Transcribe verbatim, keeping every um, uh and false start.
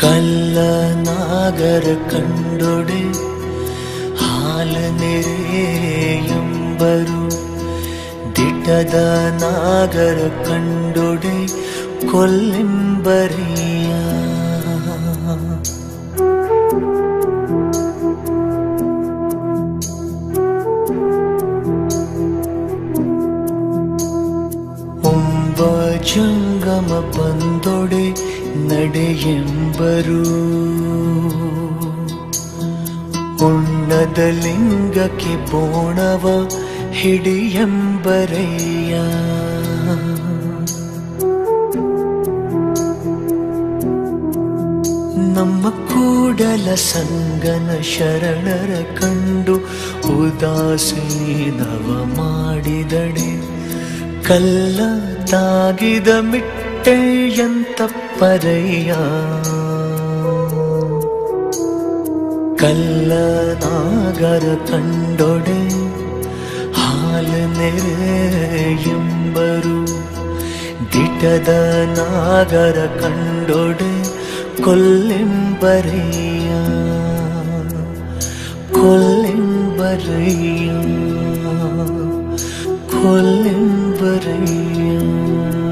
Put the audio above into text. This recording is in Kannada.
ಕಲ್ಲ ನಾಗರ ಕಂಡೊಡೆ ಹಾಲು ನೆರೆಯೆಂಬರು ದಿಟದ ನಾಗರ ಕಂಡೊಡೆ ಕೊಲ್ಲೆಂಬರಿಯ ಒಂಬ ಜಂಗಮ ಬಂದೊಡೆ ನಡೆಯೆಂಬರು ಉಣ್ಣದ ಲಿಂಗಕ್ಕೆ ಬೋಣವ ಹಿಡಿಯೆಂಬರಯ್ಯ ನಮ್ಮ ಕೂಡಲ ಸಂಗನ ಶರಣರ ಕಂಡು ಉದಾಸೀನವ ಮಾಡಿದಡೆ ಕಲ್ಲ ತಾಗಿದ ಮಿಟ್ಟೆಯಂತಪ್ಪರಯ್ಯ ಕಲ್ಲ ನಾಗರ ಕಂಡೊಡೆ ಹಾಲು ನೆರೆಯೆಂಬರು ದಿಟದ ನಾಗರ ಕಂಡೊಡೆ ಕೊಲ್ಲೆಂಬರಯ್ಯ ಕೊಲ್ಲೆಂಬರಯ್ಯ ಕೊಲ್ಲೆಂಬರಯ್ಯ